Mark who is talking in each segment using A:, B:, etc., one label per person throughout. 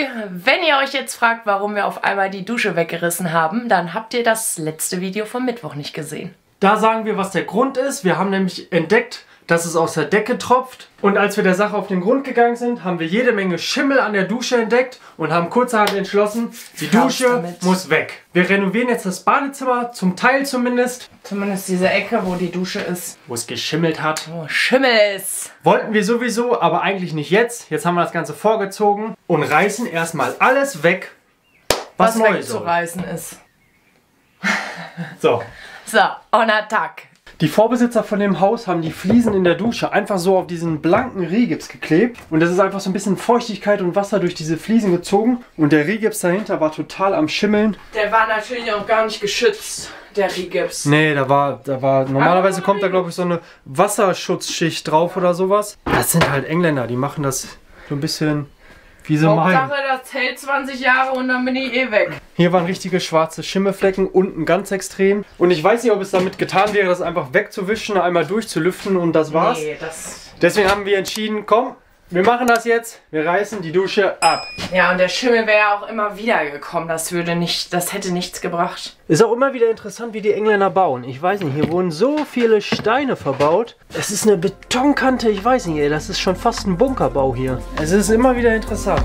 A: Wenn ihr euch jetzt fragt, warum wir auf einmal die Dusche weggerissen haben, dann habt ihr das letzte Video vom Mittwoch nicht gesehen.
B: Da sagen wir, was der Grund ist. Wir haben nämlich entdeckt, dass es aus der Decke tropft. Und als wir der Sache auf den Grund gegangen sind, haben wir jede Menge Schimmel an der Dusche entdeckt und haben kurzerhand entschlossen, die Dusche muss weg. Wir renovieren jetzt das Badezimmer, zum Teil zumindest.
A: Zumindest diese Ecke, wo die Dusche ist.
B: Wo es geschimmelt hat.
A: Wo Schimmel ist.
B: Wollten wir sowieso, aber eigentlich nicht jetzt. Jetzt haben wir das Ganze vorgezogen und reißen erstmal alles weg, was neu
A: wegzureißen ist.
B: So.
A: So, on attack.
B: Die Vorbesitzer von dem Haus haben die Fliesen in der Dusche einfach so auf diesen blanken Riehgips geklebt. Und das ist einfach so ein bisschen Feuchtigkeit und Wasser durch diese Fliesen gezogen. Und der Riehgips dahinter war total am Schimmeln.
A: Der war natürlich auch gar nicht geschützt, der Riehgips.
B: Nee, da war normalerweise kommt da glaube ich so eine Wasserschutzschicht drauf oder sowas. Das sind halt Engländer, die machen das so ein bisschen wie sie meinen.
A: Hauptsache, das hält 20 Jahre und dann bin ich eh weg.
B: Hier waren richtige schwarze Schimmelflecken, unten ganz extrem. Und ich weiß nicht, ob es damit getan wäre, das einfach wegzuwischen, einmal durchzulüften und das war's. Nee, Deswegen haben wir entschieden, komm, wir machen das jetzt, wir reißen die Dusche ab.
A: Ja, und der Schimmel wäre ja auch immer wieder gekommen, das hätte nichts gebracht.
B: Ist auch immer wieder interessant, wie die Engländer bauen. Ich weiß nicht, hier wurden so viele Steine verbaut. Es ist eine Betonkante, ich weiß nicht, ey, das ist schon fast ein Bunkerbau hier. Es ist immer wieder interessant.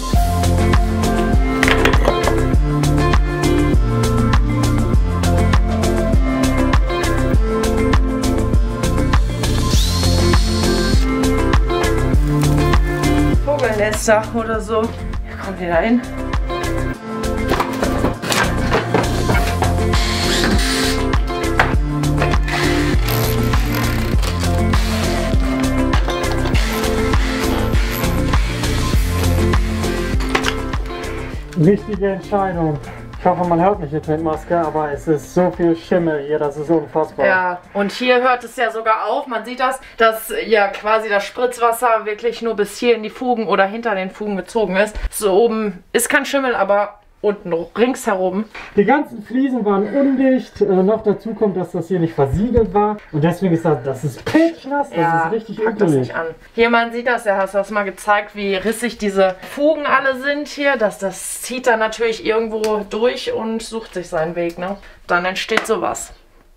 A: Vogennester oder so. Hier kommt ihr da hin.
B: Wichtige Entscheidung. Ich hoffe, man hört mich jetzt mit Maske, aber es ist so viel Schimmel hier, das ist unfassbar.
A: Ja, und hier hört es ja sogar auf, man sieht das, dass ja quasi das Spritzwasser wirklich nur bis hier in die Fugen oder hinter den Fugen gezogen ist. So oben ist kein Schimmel, aber unten ringsherum.
B: Die ganzen Fliesen waren undicht, noch dazu kommt, dass das hier nicht versiegelt war und deswegen ist das ist pitchnass, das ist richtig eklig.
A: Hier, man sieht das, ja, hast du das mal gezeigt, wie rissig diese Fugen alle sind hier, das zieht dann natürlich irgendwo durch und sucht sich seinen Weg, ne? Dann entsteht sowas.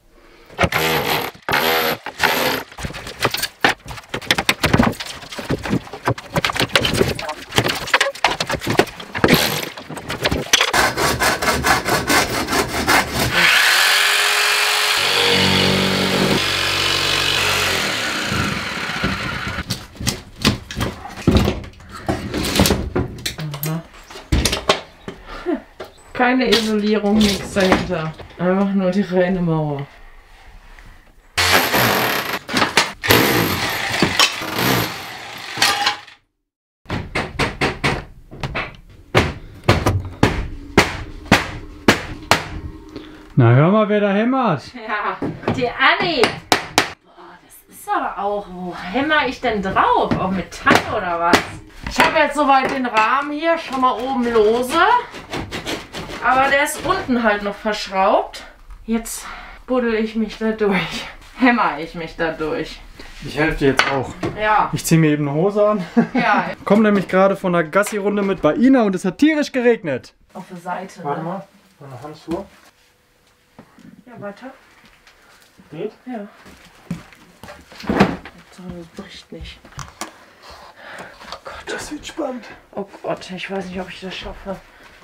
A: Keine Isolierung, nichts dahinter. Einfach nur die reine Mauer.
B: Na hör mal, wer da hämmert.
A: Ja, die Anni. Boah, das ist aber auch, wo hämmer ich denn drauf? Auf Metall oder was? Ich habe jetzt soweit den Rahmen hier schon mal oben lose. Aber der ist unten halt noch verschraubt. Jetzt buddel ich mich da durch. Hämmer ich mich da durch.
B: Ich helfe dir jetzt auch.
A: Ja.
B: Ich ziehe mir eben eine Hose an.
A: Ja.
B: Komm nämlich gerade von der Gassi-Runde mit bei Ina und es hat tierisch geregnet.
A: Auf der Seite.
B: Warte
A: Ne?
B: mal, meine Handschuhe.
A: Ja, weiter.
B: Geht?
A: Ja. Das bricht nicht. Oh Gott.
B: Das wird spannend.
A: Oh Gott, ich weiß nicht, ob ich das schaffe.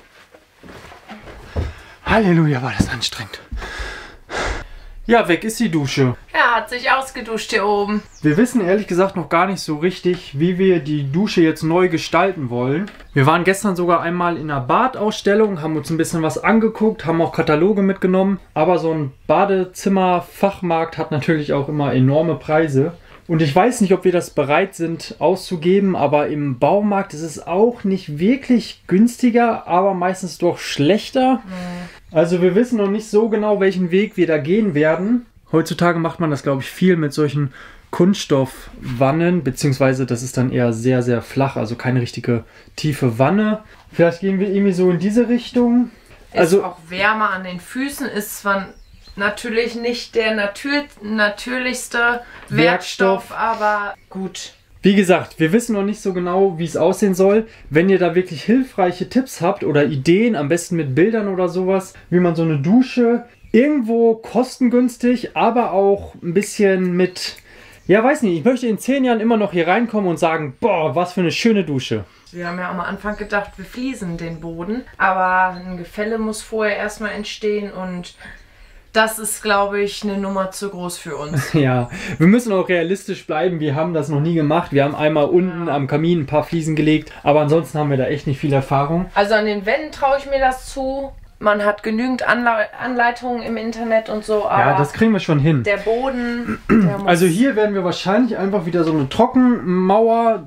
B: Halleluja, war das anstrengend. Ja, weg ist die Dusche.
A: Er hat sich ausgeduscht hier oben.
B: Wir wissen ehrlich gesagt noch gar nicht so richtig, wie wir die Dusche jetzt neu gestalten wollen. Wir waren gestern sogar einmal in einer Badausstellung, haben uns ein bisschen was angeguckt, haben auch Kataloge mitgenommen. Aber so ein Badezimmer-Fachmarkt hat natürlich auch immer enorme Preise. Und ich weiß nicht, ob wir das bereit sind auszugeben, aber im Baumarkt ist es auch nicht wirklich günstiger, aber meistens doch schlechter. Also wir wissen noch nicht so genau, welchen Weg wir da gehen werden. Heutzutage macht man das, glaube ich, viel mit solchen Kunststoffwannen, beziehungsweise das ist dann eher sehr, sehr flach, also keine richtige tiefe Wanne. Vielleicht gehen wir irgendwie so in diese Richtung.
A: Ist auch wärmer an den Füßen, ist zwar natürlich nicht der natürlichste Werkstoff, aber gut.
B: Wie gesagt, wir wissen noch nicht so genau, wie es aussehen soll. Wenn ihr da wirklich hilfreiche Tipps habt oder Ideen, am besten mit Bildern oder sowas, wie man so eine Dusche irgendwo kostengünstig, aber auch ein bisschen mit, ja weiß nicht, ich möchte in 10 Jahren immer noch hier reinkommen und sagen, boah, was für eine schöne Dusche.
A: Wir haben ja am Anfang gedacht, wir fliesen den Boden, aber ein Gefälle muss vorher erstmal entstehen und das ist, glaube ich, eine Nummer zu groß für uns.
B: Ja, wir müssen auch realistisch bleiben. Wir haben das noch nie gemacht. Wir haben einmal unten am Kamin ein paar Fliesen gelegt, aber ansonsten haben wir da echt nicht viel Erfahrung.
A: Also an den Wänden traue ich mir das zu. Man hat genügend Anleitungen im Internet und so, aber
B: ja, das kriegen wir schon hin.
A: der Boden, der muss...
B: Also hier werden wir wahrscheinlich einfach wieder so eine Trockenmauer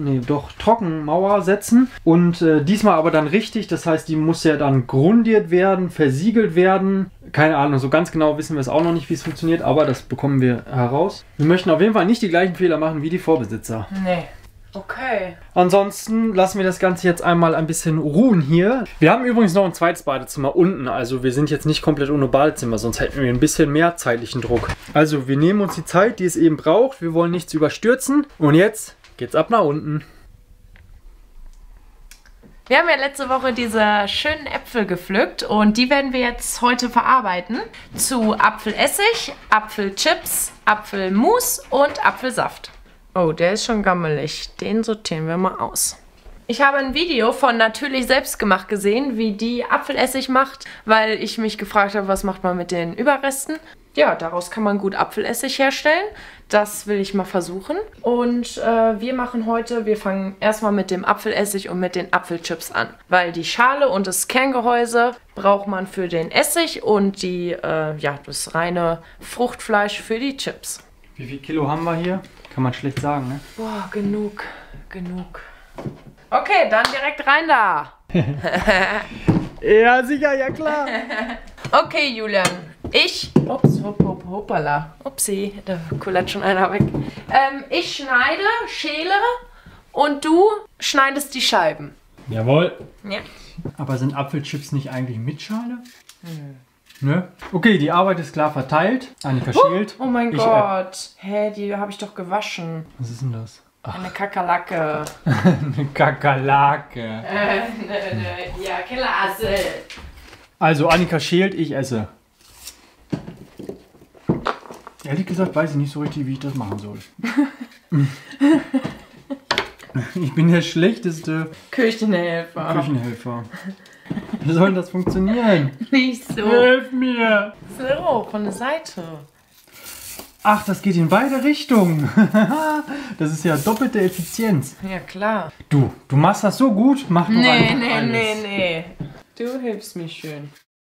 B: setzen und diesmal aber dann richtig, das heißt, die muss ja dann grundiert werden, versiegelt werden. Keine Ahnung, so ganz genau wissen wir es auch noch nicht, wie es funktioniert, aber das bekommen wir heraus. Wir möchten auf jeden Fall nicht die gleichen Fehler machen wie die Vorbesitzer.
A: Nee. Okay.
B: Ansonsten lassen wir das Ganze jetzt einmal ein bisschen ruhen hier. Wir haben übrigens noch ein zweites Badezimmer unten, also wir sind jetzt nicht komplett ohne Badezimmer, sonst hätten wir ein bisschen mehr zeitlichen Druck. Also wir nehmen uns die Zeit, die es eben braucht, wir wollen nichts überstürzen und jetzt geht's ab nach unten.
A: Wir haben ja letzte Woche diese schönen Äpfel gepflückt und die werden wir jetzt heute verarbeiten zu Apfelessig, Apfelchips, Apfelmus und Apfelsaft. Oh, der ist schon gammelig. Den sortieren wir mal aus. Ich habe ein Video von Natürlich Selbstgemacht gesehen, wie die Apfelessig macht, weil ich mich gefragt habe, was macht man mit den Überresten. Ja, daraus kann man gut Apfelessig herstellen. Das will ich mal versuchen. Und wir fangen erstmal mit dem Apfelessig und mit den Apfelchips an. Weil die Schale und das Kerngehäuse braucht man für den Essig und das reine Fruchtfleisch für die Chips.
B: Wie viel Kilo haben wir hier? Kann man schlecht sagen, ne?
A: Boah, genug. Okay, dann direkt rein da.
B: Ja, sicher, ja klar.
A: Okay, Julian. Hoppala. Upsi, da kullert schon einer weg. Ich schäle und du schneidest die Scheiben.
B: Jawohl.
A: Ja.
B: Aber sind Apfelchips nicht eigentlich mit Schale? Ne? Okay, die Arbeit ist klar verteilt. Annika schält.
A: Oh mein Gott. Hä, die habe ich doch gewaschen.
B: Was ist denn das?
A: Eine Kakerlake.
B: Eine Kakerlake.
A: Ja, klasse.
B: Also, Annika schält, ich esse. Ehrlich gesagt weiß ich nicht so richtig, wie ich das machen soll. Ich bin der schlechteste Küchenhelfer. Wie soll das funktionieren?
A: Nicht so.
B: Hilf mir!
A: So, von der Seite.
B: Ach, das geht in beide Richtungen. Das ist ja doppelte Effizienz.
A: Ja, klar.
B: Du machst das so gut, mach doch einfach alles.
A: Nee. Du hilfst mir schön.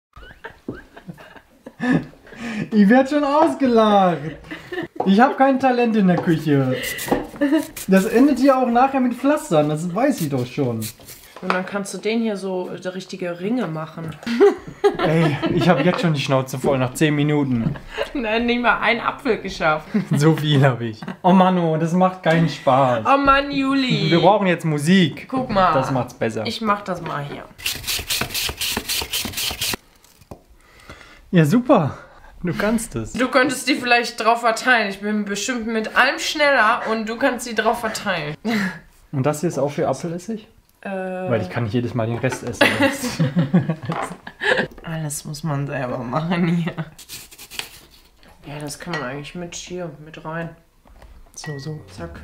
B: Ich werde schon ausgelacht. Ich habe kein Talent in der Küche. Das endet hier auch nachher mit Pflastern, das weiß ich doch schon.
A: Und dann kannst du den hier so richtige Ringe machen.
B: Ey, ich habe jetzt schon die Schnauze voll nach 10 Minuten.
A: Nein, nicht mal einen Apfel geschafft.
B: So viel habe ich. Oh Mano, das macht keinen Spaß.
A: Oh Mann, Juli.
B: Wir brauchen jetzt Musik.
A: Guck mal.
B: Das macht's besser.
A: Ich mach das mal hier.
B: Ja, super. Du kannst es.
A: Du könntest die vielleicht drauf verteilen. Ich bin bestimmt mit allem schneller und du kannst die drauf verteilen.
B: Und das hier ist auch für Apfelessig? Weil ich kann nicht jedes Mal den Rest essen.
A: Alles muss man selber machen hier. Ja, das kann man eigentlich mit rein.
B: So.
A: Zack.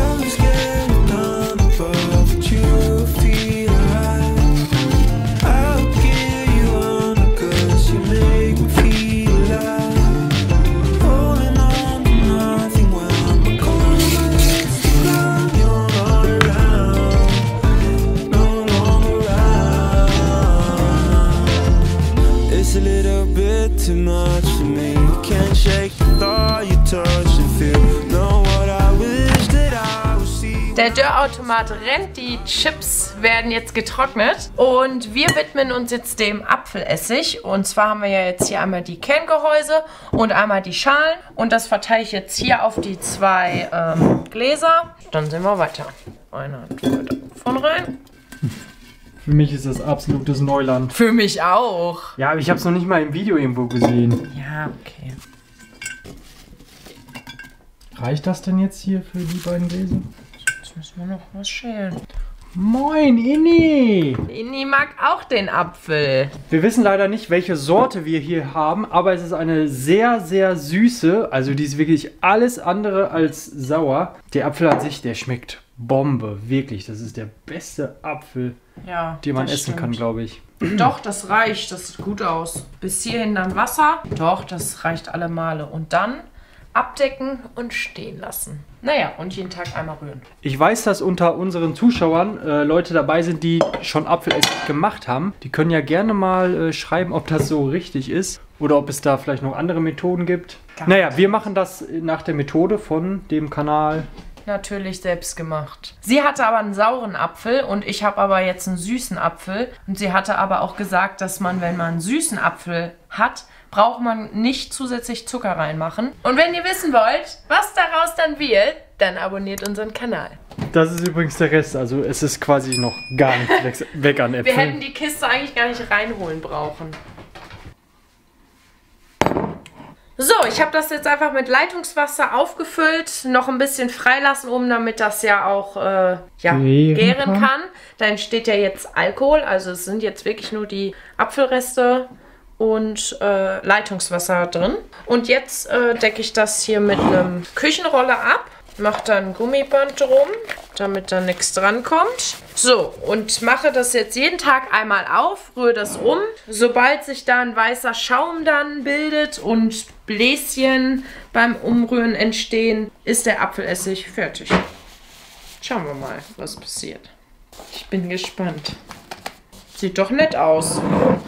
C: Too much for me. Can't shake the thought you touch and feel. Know what I wish that I would see.
A: Der Dörrautomat rennt, die Chips werden jetzt getrocknet und wir widmen uns jetzt dem Apfelessig. Und zwar haben wir ja jetzt hier einmal die Kerngehäuse und einmal die Schalen und das verteile ich jetzt hier auf die 2 Gläser. Dann sehen wir weiter. Eine Hand davon rein.
B: Für mich ist das absolutes Neuland.
A: Für mich auch.
B: Ja, aber ich habe es noch nicht mal im Video irgendwo gesehen.
A: Ja, okay.
B: Reicht das denn jetzt hier für die beiden Gläser?
A: müssen wir noch was schälen.
B: Moin, Inni!
A: Inni mag auch den Apfel.
B: Wir wissen leider nicht, welche Sorte wir hier haben, aber es ist eine sehr, sehr süße. Also die ist wirklich alles andere als sauer. Der Apfel an sich, der schmeckt Bombe. Wirklich, das ist der beste Apfel,
A: Ja,
B: den man
A: das
B: essen kann, glaube ich.
A: Doch, das reicht. Das sieht gut aus. Bis hierhin dann Wasser. Doch, das reicht alle Male. Und dann abdecken und stehen lassen. Naja, und jeden Tag einmal rühren.
B: Ich weiß, dass unter unseren Zuschauern Leute dabei sind, die schon Apfelessig gemacht haben. Die können ja gerne mal schreiben, ob das so richtig ist oder ob es da vielleicht noch andere Methoden gibt. Naja, wir machen das nach der Methode von dem Kanal.
A: Natürlich selbst gemacht. Sie hatte aber einen sauren Apfel und ich habe aber jetzt einen süßen Apfel. Und sie hatte aber auch gesagt, dass man, wenn man einen süßen Apfel hat, braucht man nicht zusätzlich Zucker reinmachen. Und wenn ihr wissen wollt, was daraus dann wird, dann abonniert unseren Kanal.
B: Das ist übrigens der Rest, also es ist quasi noch gar nichts weg an Äpfeln.
A: Wir hätten die Kiste eigentlich gar nicht reinholen brauchen. So, ich habe das jetzt einfach mit Leitungswasser aufgefüllt, noch ein bisschen freilassen oben, damit das ja auch gären kann. Da entsteht ja jetzt Alkohol, also es sind jetzt wirklich nur die Apfelreste und Leitungswasser drin. Und jetzt decke ich das hier mit einem Küchenroller ab, mache da ein Gummiband drum, damit da nichts dran kommt. So, und mache das jetzt jeden Tag einmal auf, rühre das um. Sobald sich da ein weißer Schaum dann bildet und Bläschen beim Umrühren entstehen, ist der Apfelessig fertig. Schauen wir mal, was passiert. Ich bin gespannt. Sieht doch nett aus.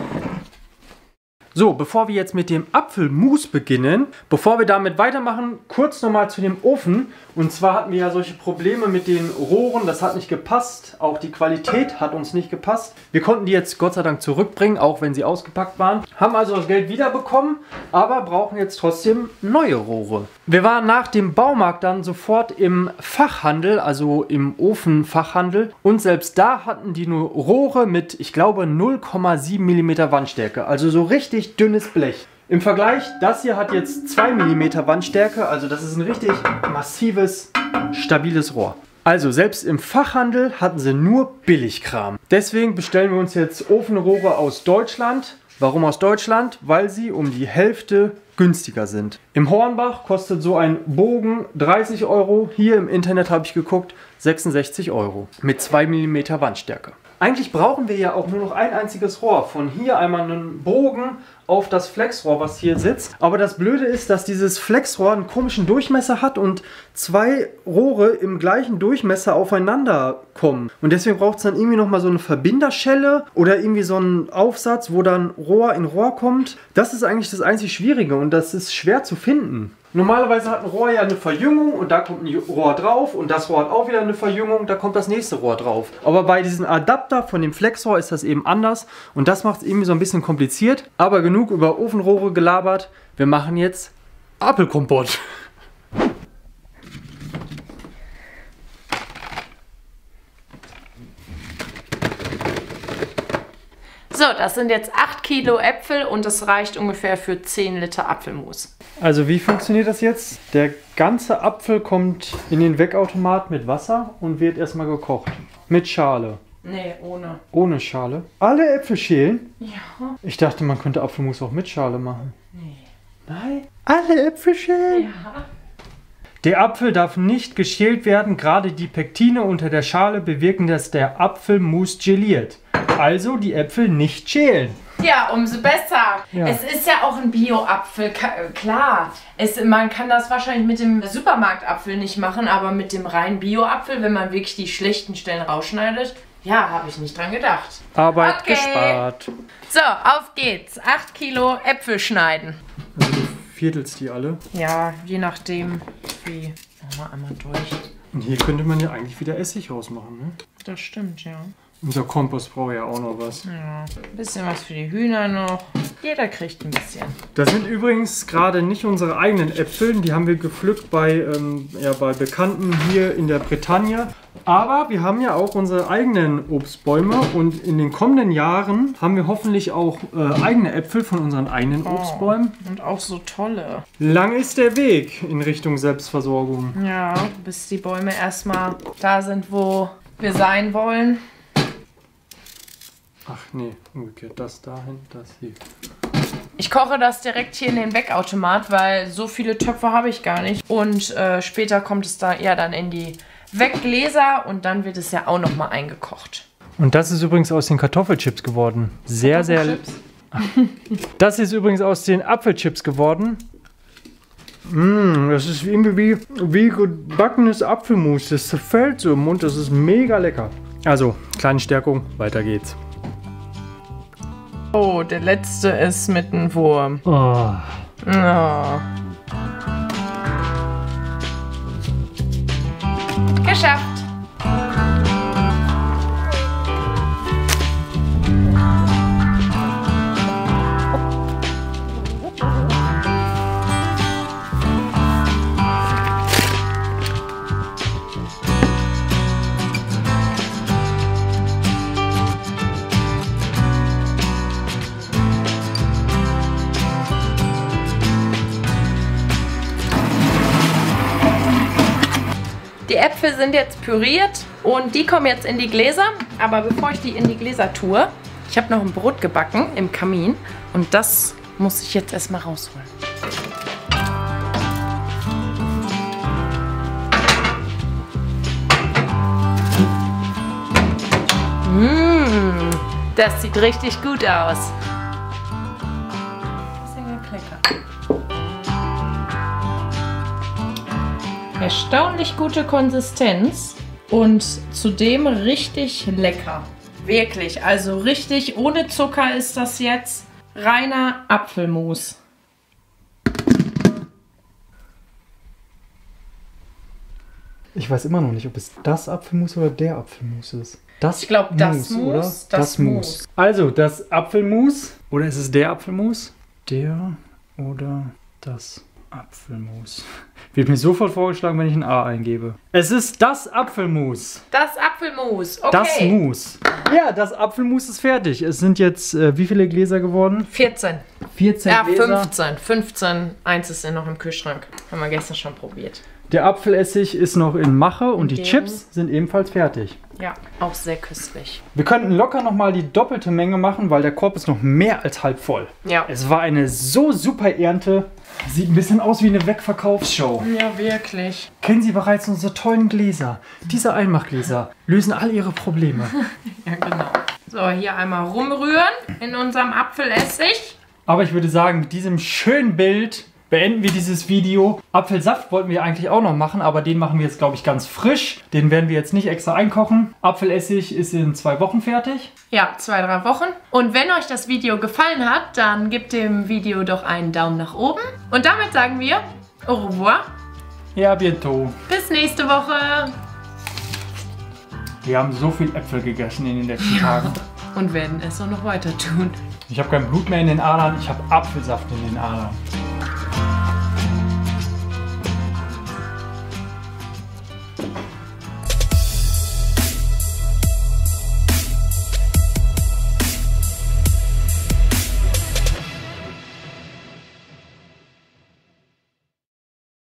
B: So, bevor wir jetzt mit dem Apfelmus beginnen, bevor wir damit weitermachen, kurz nochmal zu dem Ofen. Und zwar hatten wir ja solche Probleme mit den Rohren, das hat nicht gepasst, auch die Qualität hat uns nicht gepasst. Wir konnten die jetzt Gott sei Dank zurückbringen, auch wenn sie ausgepackt waren. Haben also das Geld wiederbekommen, aber brauchen jetzt trotzdem neue Rohre. Wir waren nach dem Baumarkt dann sofort im Fachhandel, also im Ofenfachhandel. Und selbst da hatten die nur Rohre mit, ich glaube, 0,7 mm Wandstärke, also so richtig dünnes Blech. Im Vergleich, das hier hat jetzt 2 mm Wandstärke, also das ist ein richtig massives, stabiles Rohr. Also selbst im Fachhandel hatten sie nur Billigkram. Deswegen bestellen wir uns jetzt Ofenrohre aus Deutschland. Warum aus Deutschland? Weil sie um die Hälfte günstiger sind. Im Hornbach kostet so ein Bogen 30 Euro. Hier im Internet habe ich geguckt, 66 Euro. Mit 2 mm Wandstärke. Eigentlich brauchen wir ja auch nur noch ein einziges Rohr. Von hier einmal einen Bogen auf das Flexrohr, was hier sitzt. Aber das Blöde ist, dass dieses Flexrohr einen komischen Durchmesser hat und zwei Rohre im gleichen Durchmesser aufeinander kommen. Und deswegen braucht es dann irgendwie nochmal so eine Verbinderschelle oder irgendwie so einen Aufsatz, wo dann Rohr in Rohr kommt. Das ist eigentlich das einzig Schwierige und das ist schwer zu finden. Normalerweise hat ein Rohr ja eine Verjüngung und da kommt ein Rohr drauf und das Rohr hat auch wieder eine Verjüngung, da kommt das nächste Rohr drauf. Aber bei diesem Adapter von dem Flexrohr ist das eben anders und das macht es irgendwie so ein bisschen kompliziert. Aber genug über Ofenrohre gelabert, wir machen jetzt Apfelkompott.
A: So, das sind jetzt 8 Kilo Äpfel und das reicht ungefähr für 10 Liter Apfelmus.
B: Also wie funktioniert das jetzt? Der ganze Apfel kommt in den Wegautomat mit Wasser und wird erstmal gekocht. Mit Schale.
A: Nee, ohne.
B: Ohne Schale? Alle Äpfel schälen?
A: Ja.
B: Ich dachte, man könnte Apfelmus auch mit Schale machen.
A: Nee.
B: Nein? Alle Äpfel schälen?
A: Ja.
B: Der Apfel darf nicht geschält werden, gerade die Pektine unter der Schale bewirken, dass der Apfelmus geliert. Also die Äpfel nicht schälen.
A: Ja, umso besser.
B: Ja.
A: Es ist ja auch ein Bio-Apfel, klar. Man kann das wahrscheinlich mit dem Supermarktapfel nicht machen, aber mit dem reinen Bio-Apfel, wenn man wirklich die schlechten Stellen rausschneidet, ja, habe ich nicht dran gedacht.
B: Arbeit
A: Okay.
B: gespart.
A: So, auf geht's. 8 Kilo Äpfel schneiden.
B: Also du viertelst die alle.
A: Ja, je nachdem wie. Machen wir einmal durch.
B: Und hier könnte man ja eigentlich wieder Essig rausmachen, ne?
A: Das stimmt, ja.
B: Unser Kompost braucht ja auch noch was.
A: Ja, ein bisschen was für die Hühner noch. Jeder kriegt ein bisschen.
B: Das sind übrigens gerade nicht unsere eigenen Äpfel. Die haben wir gepflückt bei Bekannten hier in der Bretagne. Aber wir haben ja auch unsere eigenen Obstbäume und in den kommenden Jahren haben wir hoffentlich auch eigene Äpfel von unseren eigenen Obstbäumen.
A: Und auch so tolle.
B: Lang ist der Weg in Richtung Selbstversorgung.
A: Ja, bis die Bäume erstmal da sind, wo wir sein wollen.
B: Ach nee, umgekehrt. Das dahin, das hier.
A: Ich koche das direkt hier in den Wegautomat, weil so viele Töpfe habe ich gar nicht. Und später kommt es da eher dann in die Weggläser und dann wird es ja auch nochmal eingekocht.
B: Und das ist übrigens aus den Kartoffelchips geworden. Sehr, sehr... Das ist übrigens aus den Apfelchips geworden. Das ist irgendwie wie gebackenes Apfelmus. Das zerfällt so im Mund. Das ist mega lecker. Also, kleine Stärkung. Weiter geht's.
A: Oh, der letzte ist mit einem Wurm.
B: Oh.
A: Oh. Geschafft. Die Äpfel sind jetzt püriert und die kommen jetzt in die Gläser. Aber bevor ich die in die Gläser tue, ich habe noch ein Brot gebacken im Kamin und das muss ich jetzt erstmal rausholen. Das sieht richtig gut aus. Bisschen gekleckert. Erstaunlich gute Konsistenz und zudem richtig lecker. Wirklich, also richtig ohne Zucker ist das jetzt. Reiner Apfelmus.
B: Ich weiß immer noch nicht, ob es das Apfelmus oder der Apfelmus ist. Das
A: Ich glaube, das
B: Mus,
A: Mus,
B: oder?
A: das Mus.
B: Also, das Apfelmus. Oder ist es der Apfelmus? Der oder das Apfelmus. Wird mir sofort vorgeschlagen, wenn ich ein A eingebe. Es ist das Apfelmus.
A: Das Apfelmus, okay.
B: Das Mus. Ja, das Apfelmus ist fertig. Es sind jetzt, wie viele Gläser geworden?
A: 14.
B: 14
A: Ja,
B: Gläser.
A: 15. 15. Eins ist ja noch im Kühlschrank. Haben wir gestern schon probiert.
B: Der Apfelessig ist noch in Mache und die
A: Gärung.
B: Chips sind ebenfalls fertig.
A: Ja, auch sehr köstlich.
B: Wir könnten locker nochmal die doppelte Menge machen, weil der Korb ist noch mehr als halb voll.
A: Ja.
B: Es war eine so super Ernte. Sieht ein bisschen aus wie eine Wegverkaufsshow.
A: Ja, wirklich.
B: Kennen Sie bereits unsere tollen Gläser? Diese Einmachgläser lösen all Ihre Probleme.
A: Ja, genau. So, hier einmal rumrühren in unserem Apfelessig.
B: Aber ich würde sagen, mit diesem schönen Bild beenden wir dieses Video. Apfelsaft wollten wir eigentlich auch noch machen, aber den machen wir jetzt, glaube ich, ganz frisch. Den werden wir jetzt nicht extra einkochen. Apfelessig ist in 2 Wochen fertig.
A: Ja, 2, 3 Wochen. Und wenn euch das Video gefallen hat, dann gebt dem Video doch einen Daumen nach oben. Und damit sagen wir au revoir.
B: Ja, bientôt.
A: Bis nächste Woche.
B: Wir haben so viel Äpfel gegessen in den letzten Tagen.
A: Und werden es auch noch weiter tun.
B: Ich habe kein Blut mehr in den Adern, ich habe Apfelsaft in den Adern.